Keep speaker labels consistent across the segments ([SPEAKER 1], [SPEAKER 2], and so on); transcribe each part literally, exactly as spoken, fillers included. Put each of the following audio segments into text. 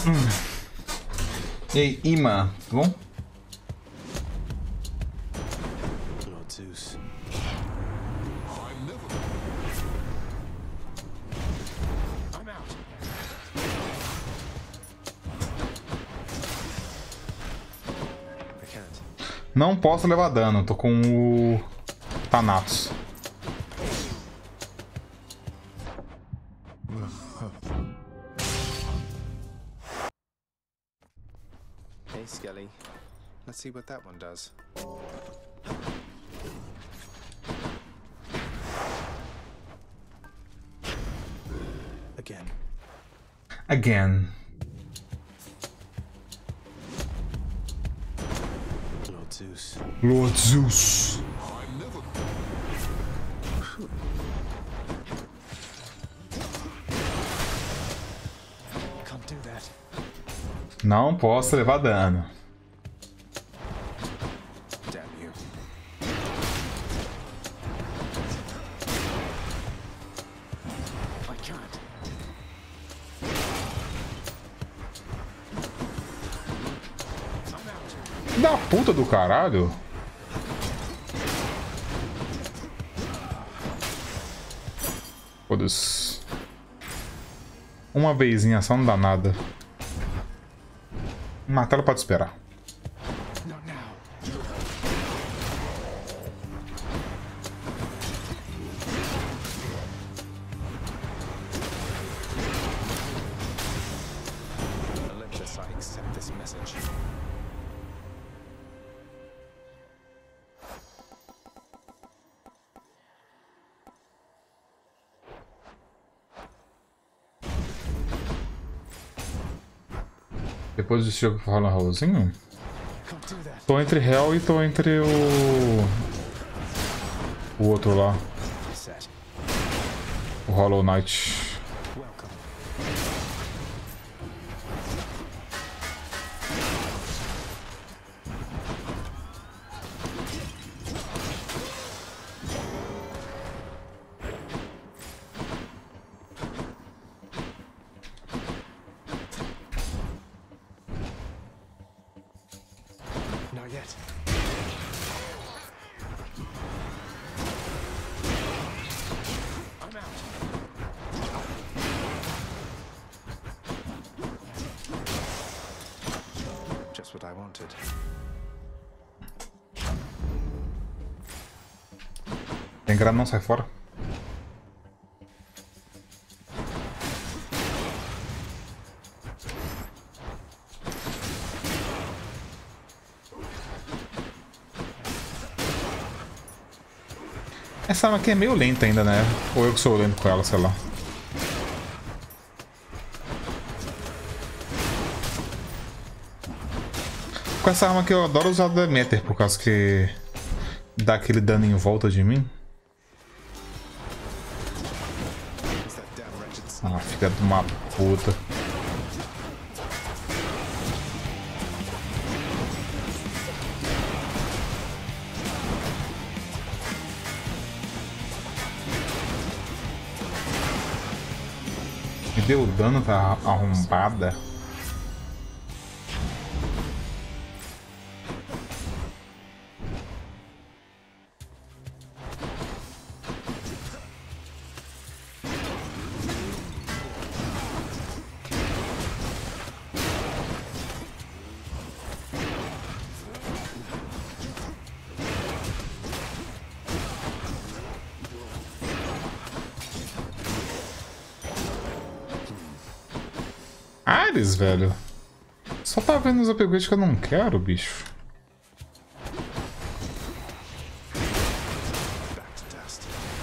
[SPEAKER 1] Hum. E aí, Ima, tá bom?
[SPEAKER 2] Lord Zeus. I'm out. I can't.
[SPEAKER 1] Não posso levar dano, tô com o Thanatos.
[SPEAKER 2] Hey, Skelly. Let's see what that one does. Again.
[SPEAKER 1] Again.
[SPEAKER 2] Lord Zeus.
[SPEAKER 1] Lord Zeus.
[SPEAKER 2] Can't do that.
[SPEAKER 1] Não posso levar dano.
[SPEAKER 2] Damn you. I can't. I'm out.
[SPEAKER 1] Da puta do caralho. Foda-se. Uma vezinha só não dá nada. Matar ela pode esperar.
[SPEAKER 2] Not now. Olympus, I accept this message.
[SPEAKER 1] Depois desse jogo que fala Raulzinho,
[SPEAKER 2] Can't do that.
[SPEAKER 1] tô entre Hell e tô entre o... O outro lá,
[SPEAKER 2] Set.
[SPEAKER 1] o Hollow Knight.
[SPEAKER 2] Welcome. Not yet. I'm out. Just what I wanted.
[SPEAKER 1] Tem grana, não sai fora. Essa arma aqui é meio lenta ainda, né? Ou eu que sou lento com ela, sei lá. Com essa arma aqui eu adoro usar o Demeter, por causa que dá aquele dano em volta de mim.
[SPEAKER 2] Is that damn wretched
[SPEAKER 1] Ah, fica de uma puta. Me deu dano, tá arrombada. Ares, velho. Só tá vendo os upgrades que eu não quero, bicho.
[SPEAKER 2] back to dust.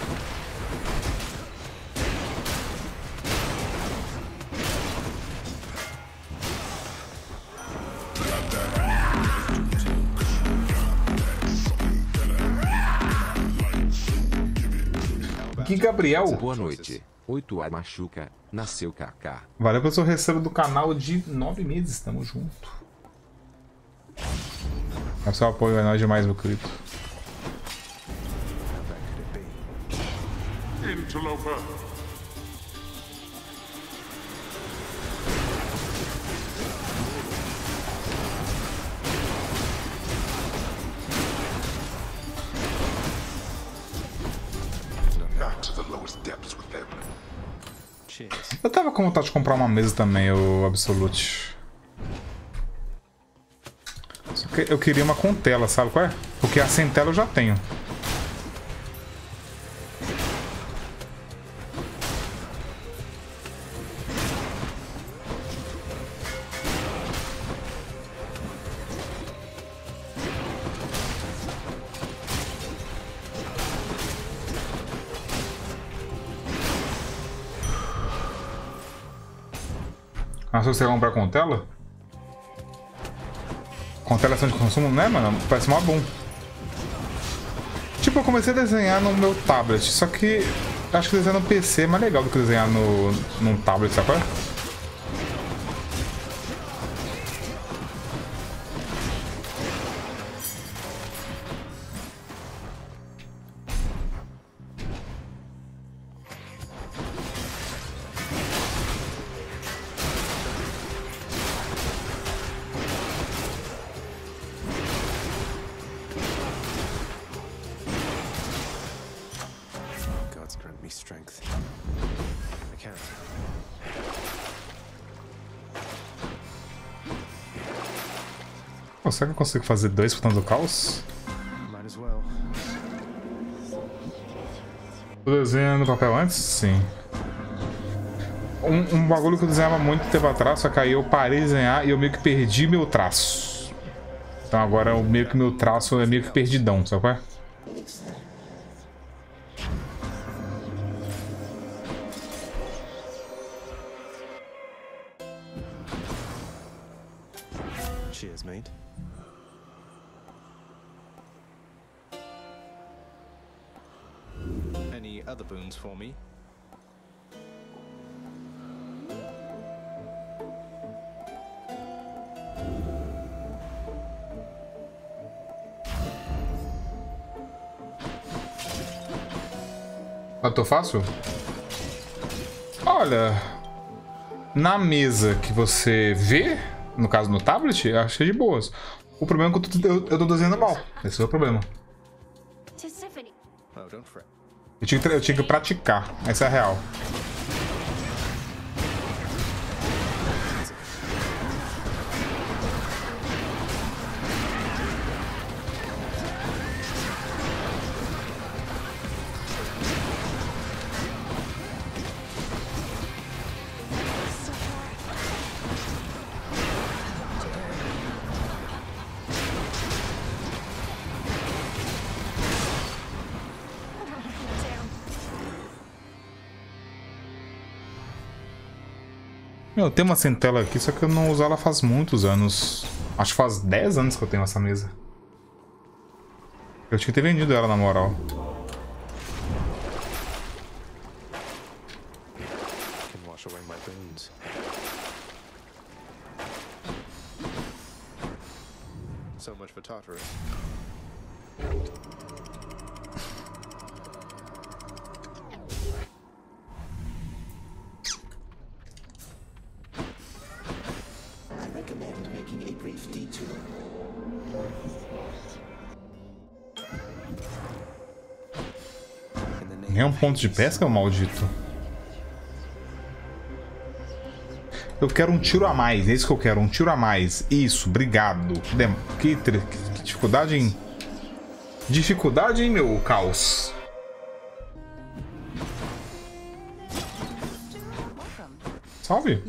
[SPEAKER 1] Que Gabriel?
[SPEAKER 3] Boa noite. oito A Machuca, nasceu K K.
[SPEAKER 1] Valeu pelo seu recebo do canal de nove meses, tamo junto. É o seu apoio, é nóis demais, meu querido.
[SPEAKER 4] Interloper.
[SPEAKER 2] Cheers.
[SPEAKER 1] Eu tava com vontade de comprar uma mesa também, o Absolute. Só que eu queria uma com tela, sabe qual é? Porque a sem tela eu já tenho. Ah, se você comprar com tela? Com tela de consumo, né, mano? Parece mó bom. Tipo, eu comecei a desenhar no meu tablet, só que acho que desenhar no P C é mais legal do que desenhar no, num tablet, sabe qual é?
[SPEAKER 2] God's grant me strength. I can't.
[SPEAKER 1] Pô, será que eu consigo fazer dois botões do caos?
[SPEAKER 2] Might as well.
[SPEAKER 1] Tô desenhando papel antes? Sim. Um, um bagulho que eu desenhava muito tempo atrás, só que aí eu parei de desenhar e eu meio que perdi meu traço. Então agora o meio que meu traço é meio que perdidão, sabe qual é?
[SPEAKER 2] Cheers, mate. Any other boons for me?
[SPEAKER 1] Ah, tô fácil? Olha, na mesa que você vê, no caso no tablet, eu achei de boas. O problema é que eu tô, eu, eu tô desenhando mal. Esse é o problema.
[SPEAKER 2] Oh, don't fret.
[SPEAKER 1] Eu tinha, que, eu tinha que praticar. Essa é a real. Eu tenho uma centela aqui, só que eu não uso ela faz muitos anos. Acho que faz dez anos que eu tenho essa mesa. Eu tinha que ter vendido ela, na moral.
[SPEAKER 2] Can wash away my boons. So much for Tartarus.
[SPEAKER 1] Nem um ponto de pesca, maldito. Eu quero um tiro a mais, é isso que eu quero, um tiro a mais. Isso, obrigado. Dem que, que, que dificuldade, hein? Dificuldade, hein, meu caos? Salve.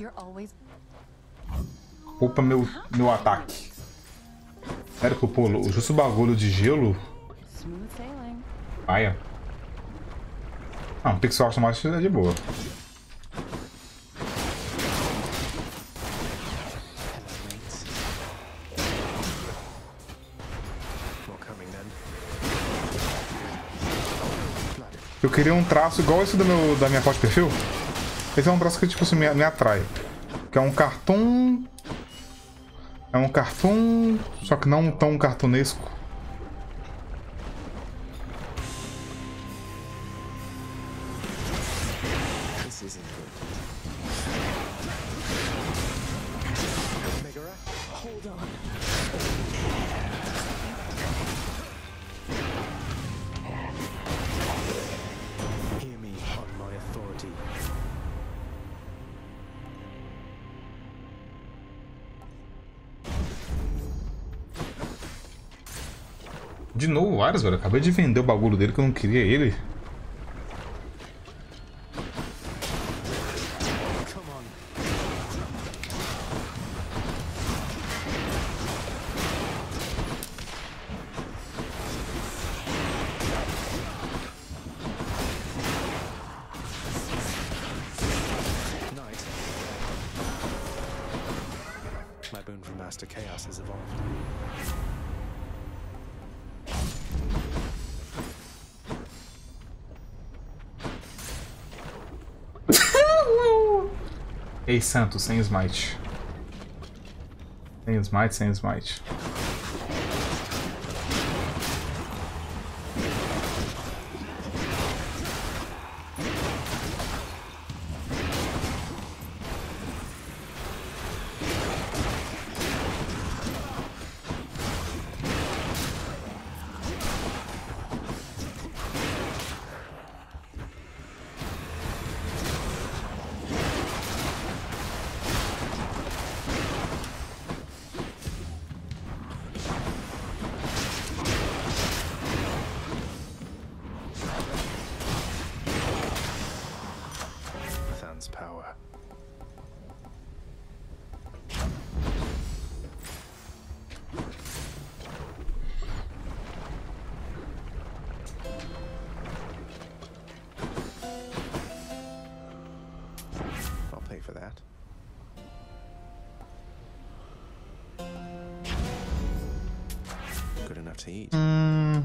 [SPEAKER 1] Opa, meu, meu ataque. Sério que eu pulo? O justo bagulho de gelo? Paia. Ah, um pixel automático é de boa. Eu queria um traço igual esse do meu, da minha foto de perfil. Esse é um traço que tipo assim, me, me atrai. Que é um cartoon... É um cartoon... Só que não tão cartunesco. De novo, vários, velho. Eu acabei de vender o bagulho dele que eu não queria ele.
[SPEAKER 2] My boon from Master Chaos has evolved.
[SPEAKER 1] Ei, Santos, sem smite. Sem smite, sem smite.
[SPEAKER 2] Than's power. I'll pay for that. Good enough to eat.
[SPEAKER 1] Hum...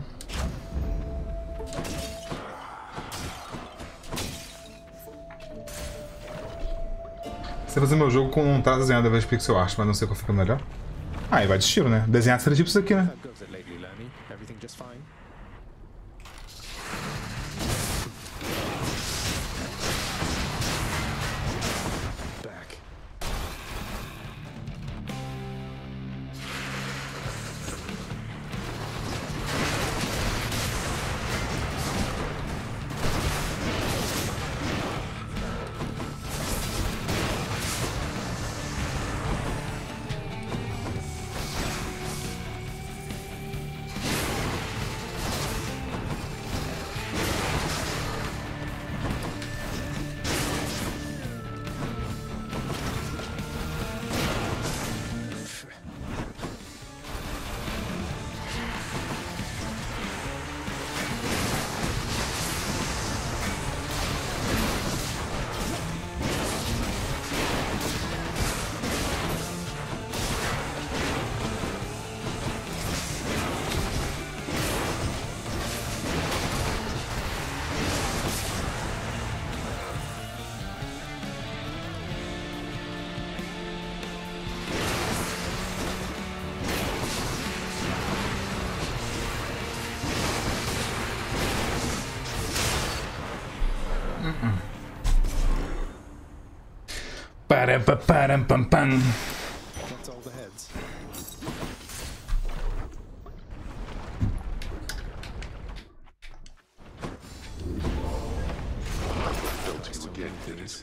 [SPEAKER 1] Você fazer meu jogo com um traço desenhado ao invés de pixel art, mas não sei qual fica melhor. Ah, e vai de estilo, né? Desenhar seria tipo isso aqui, né?
[SPEAKER 2] How goes it lately, Lermy? Everything just fine? Back.
[SPEAKER 1] Param, pa, param, pam, pam.
[SPEAKER 2] That's all the heads.
[SPEAKER 3] Built you again, Dennis.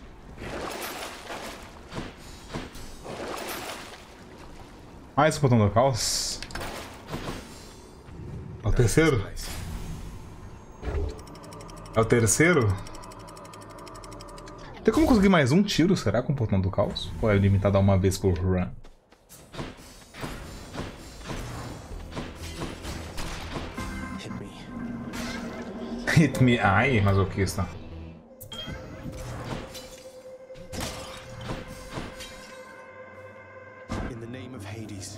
[SPEAKER 1] Mais um botão do caos. É o terceiro? É o terceiro? Tem como conseguir mais um tiro, será, com o portão do caos? Ou é limitado a uma vez por run?
[SPEAKER 2] Hit me.
[SPEAKER 1] Hit me. Ai, masoquista.
[SPEAKER 2] In the name of Hades.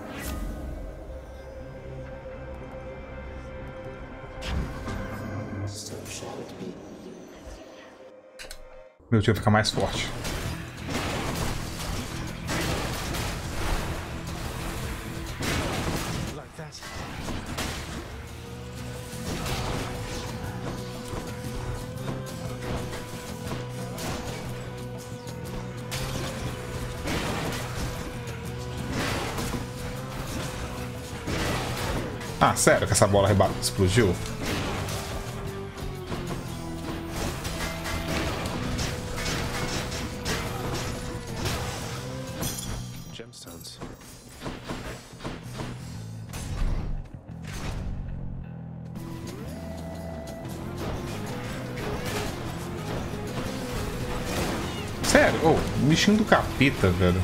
[SPEAKER 2] So shall it be.
[SPEAKER 1] Meu tio fica mais forte.
[SPEAKER 2] Like that.
[SPEAKER 1] Ah, sério que essa bola rebate explodiu?
[SPEAKER 2] Gemstones.
[SPEAKER 1] Sério? Oh, bichinho do capeta, velho.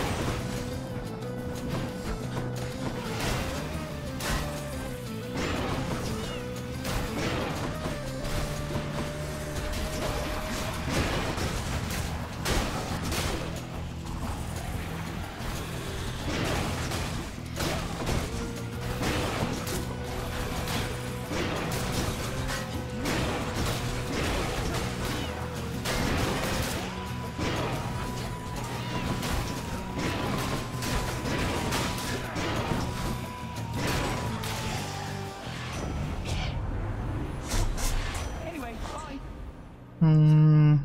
[SPEAKER 1] Hum...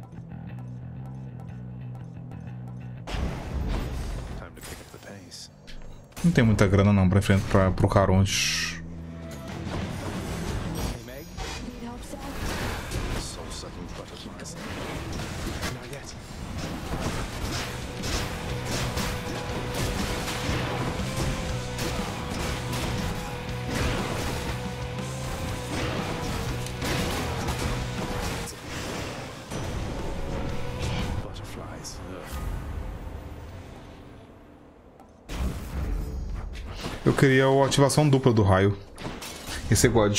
[SPEAKER 1] Não tem muita grana não pra frente para pro Caronte. Eu queria a ativação dupla do raio. Esse é God.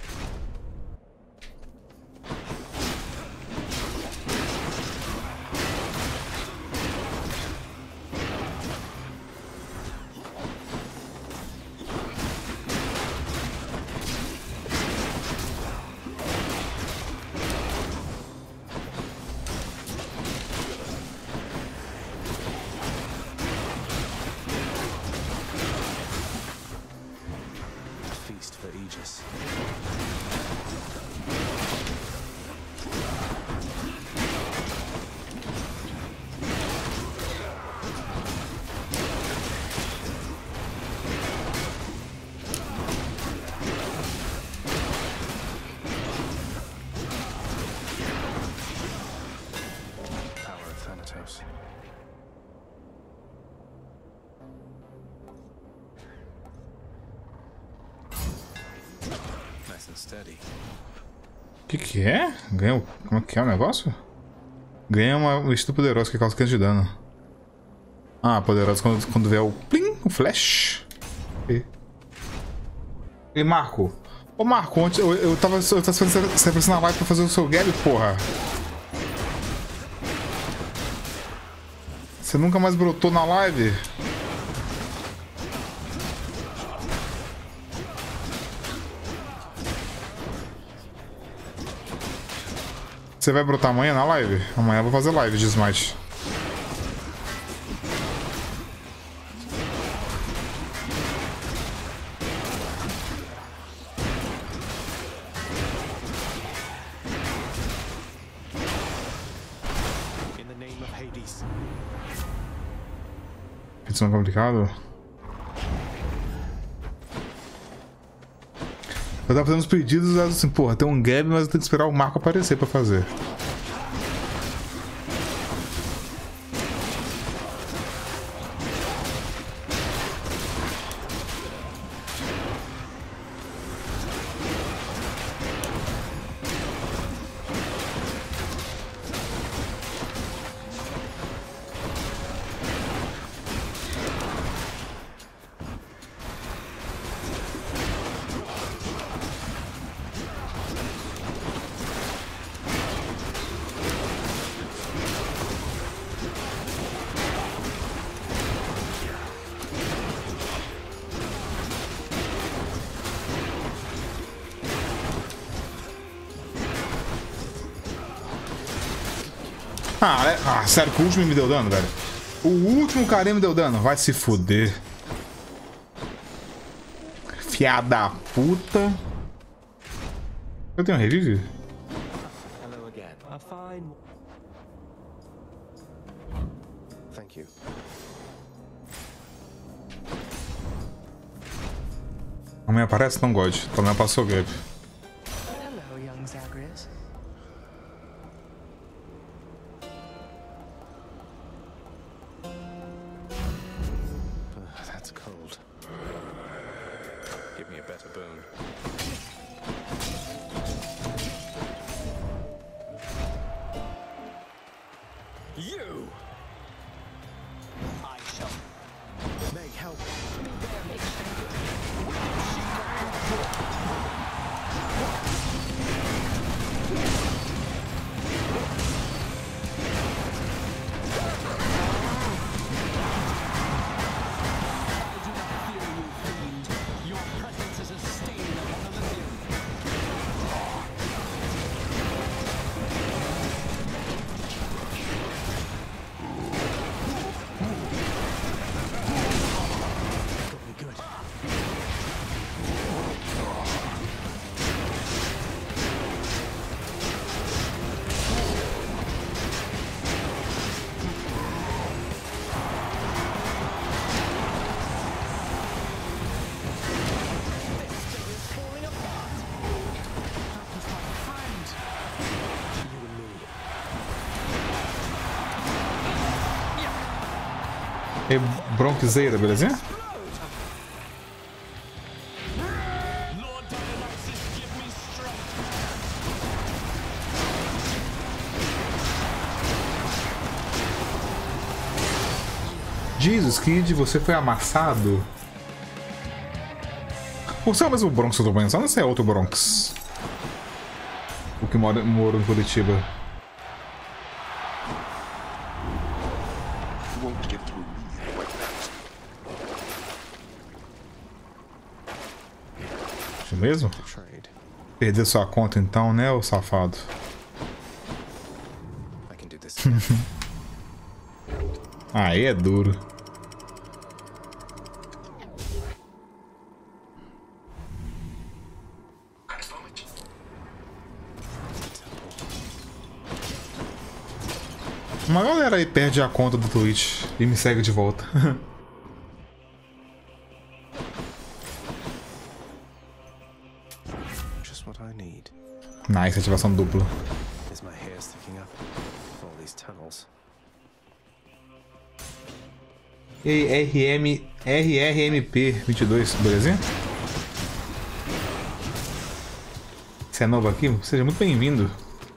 [SPEAKER 1] O que que é? Ganha o... Como é que é o negócio? Ganha uma vestida poderosa que causa quinze de dano. Ah, poderosa quando, quando vier o plim, o flash. E, e Marco. Ô Marco, ontem eu, eu tava, eu tava fazendo na live pra fazer o seu Gab, porra. Você nunca mais brotou na live? Você vai brotar amanhã na live? Amanhã eu vou fazer live de Smite. Edição complicado. Eu tava fazendo os pedidos assim, porra, tem um Gab, mas eu tenho que esperar o Marco aparecer pra fazer. Ah, é... ah, sério que o último me deu dano, velho? O último carinha me deu dano. Vai se fuder. Fiada da puta. Eu tenho um revive?
[SPEAKER 2] Hello again. Uh, fine. Thank you.
[SPEAKER 1] Amanhã aparece? Não God. Amanhã passou o Gap.
[SPEAKER 4] Hello, young Zagreus.
[SPEAKER 2] That's cold. Give me a better boon.
[SPEAKER 5] You. I shall. Meg, help.
[SPEAKER 1] E Bronxeira, belezinha? Jesus, Kid, você foi amassado? Você é o mesmo Bronx que eu tô pensando ou você é outro Bronx? O que mora, mora em Curitiba? Isso mesmo? Perdeu sua conta então, né, ô safado? Aí é duro. Uma galera aí perde a conta do Twitch e me segue de volta. Nice, ativação dupla. E R M R R M P vinte e dois, belezinha? Você é novo aqui? Seja muito bem-vindo.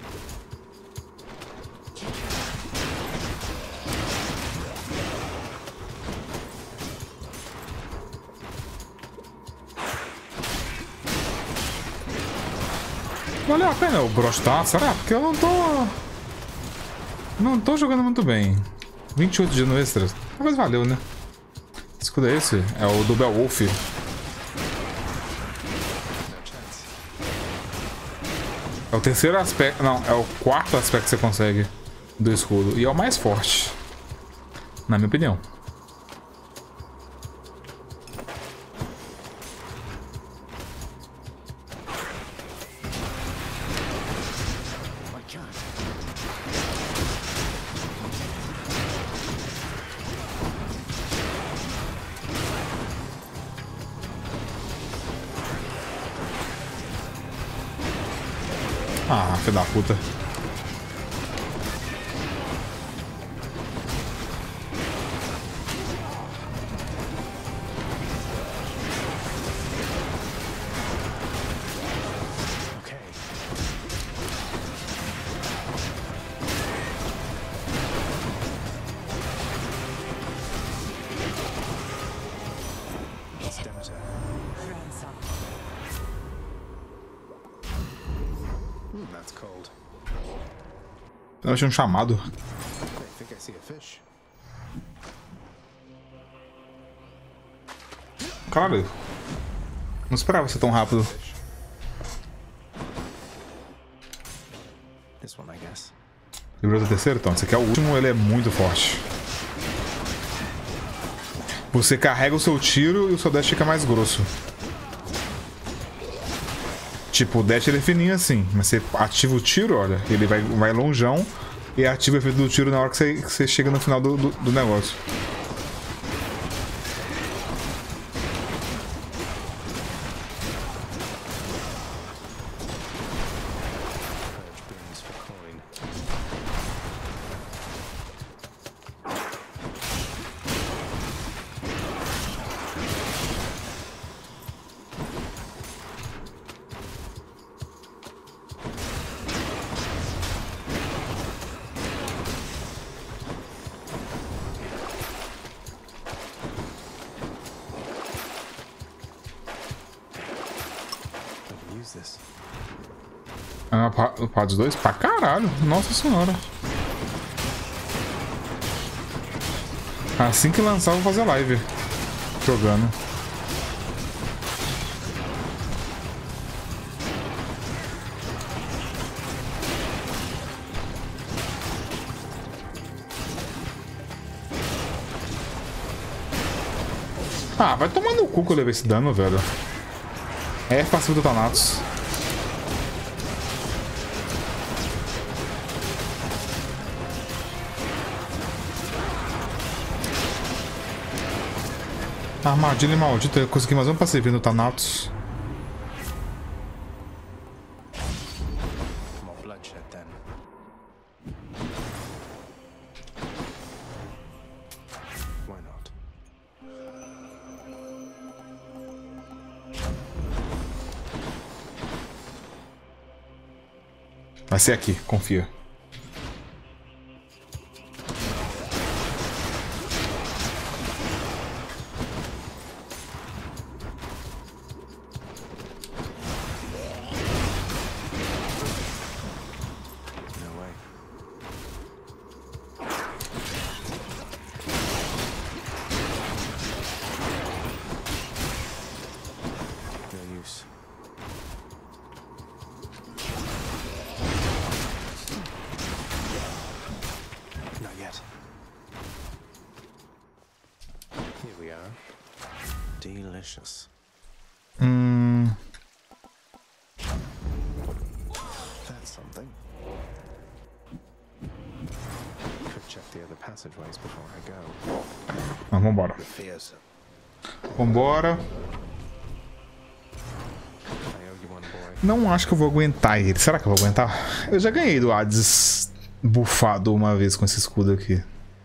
[SPEAKER 1] Valeu a pena o brostar, será? Porque eu não tô... Não tô jogando muito bem. vinte e oito de dano extra. Talvez valeu, né? Que escudo é esse? É o do Beowulf. É o terceiro aspecto... Não, é o quarto aspecto que você consegue do escudo. E é o mais forte. Na minha opinião. Ah, filho da puta. Eu achei um chamado. Caralho. Não esperava ser tão rápido. Livrou do terceiro? Então, esse aqui é o último, ele é muito forte. Você carrega o seu tiro e o seu dash fica mais grosso. Tipo, o dash ele é fininho assim, mas você ativa o tiro, olha, ele vai, vai longeão e ativa o efeito do tiro na hora que você, que você chega no final do, do, do negócio. Ah, para dos dois? Pra caralho. Nossa senhora. Assim que lançar, eu vou fazer live. Jogando. Ah, vai tomar no cu que eu levei esse dano, velho. É passivo do Thanatos. Armadilha maldita, eu consegui mais um passivo no Thanatos.
[SPEAKER 2] More bloodshed then. Why not?
[SPEAKER 1] Vai ser aqui, confia.
[SPEAKER 2] No way. No use. Not yet. Here we are. Delicious.
[SPEAKER 1] Hum.
[SPEAKER 2] That's something. Could check the other passageways before I go.
[SPEAKER 1] Ah, vambora.
[SPEAKER 2] Fearsome.
[SPEAKER 1] Vambora.
[SPEAKER 2] I owe you one, boy.
[SPEAKER 1] Não acho que eu vou aguentar ele. Será que eu vou aguentar? Eu já ganhei do Hades bufado uma vez com esse escudo aqui.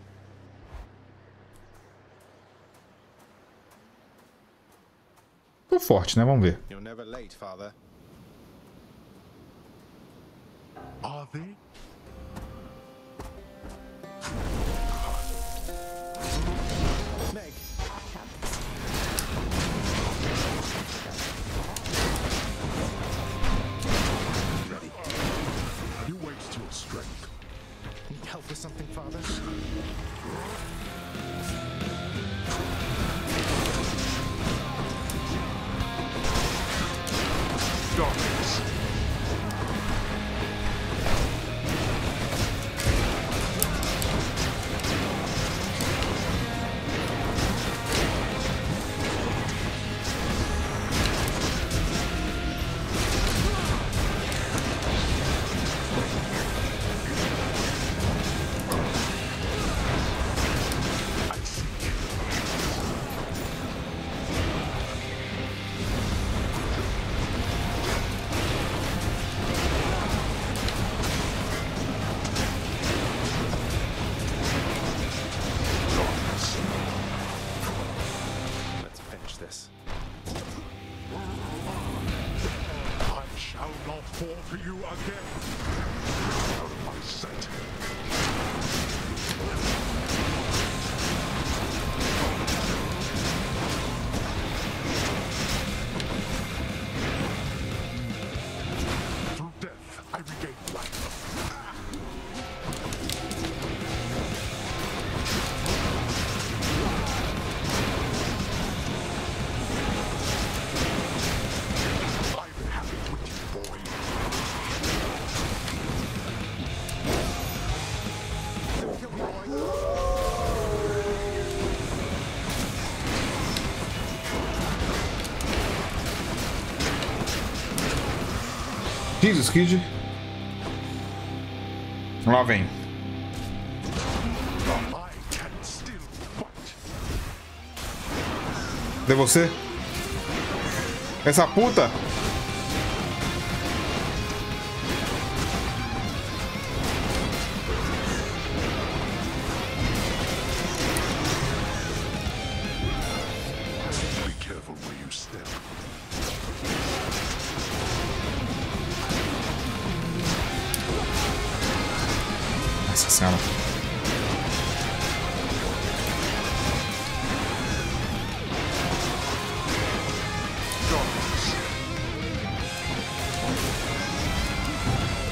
[SPEAKER 1] Tô forte, né? Vamos ver.
[SPEAKER 2] You're never late, father.
[SPEAKER 5] Are they?
[SPEAKER 2] Meg.
[SPEAKER 5] You waste your strength.
[SPEAKER 2] Need help with something, father?
[SPEAKER 5] Darkness. I seek.
[SPEAKER 2] Let's finish this.
[SPEAKER 5] I shall not fall to you again. Out of my sight. Through death, I regain life. I'm happy with you, boy.
[SPEAKER 1] Jesus, Kid. Lá vem.
[SPEAKER 5] I can still fight.
[SPEAKER 1] Cadê você? Essa puta!
[SPEAKER 5] Be careful where you step.
[SPEAKER 1] Nossa senhora.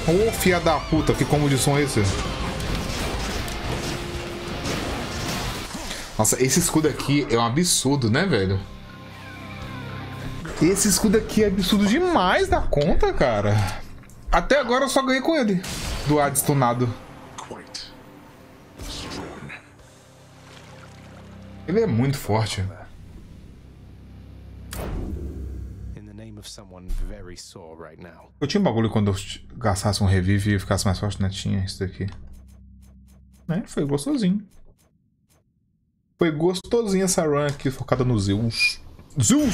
[SPEAKER 1] Ô, filha da puta, que combo de som é esse? Nossa, esse escudo aqui é um absurdo, né, velho? Esse escudo aqui é absurdo demais da conta, cara. Até agora eu só ganhei com ele. Do Hades tunado.
[SPEAKER 5] Quite strong.
[SPEAKER 1] Ele é muito forte.
[SPEAKER 2] In the name of someone very sore right now.
[SPEAKER 1] Eu tinha um bagulho quando eu gastasse um revive e ficasse mais forte, né? Tinha isso daqui. É, foi gostosinho. Foi gostosinho essa run aqui, focada no Zeus. Zeus!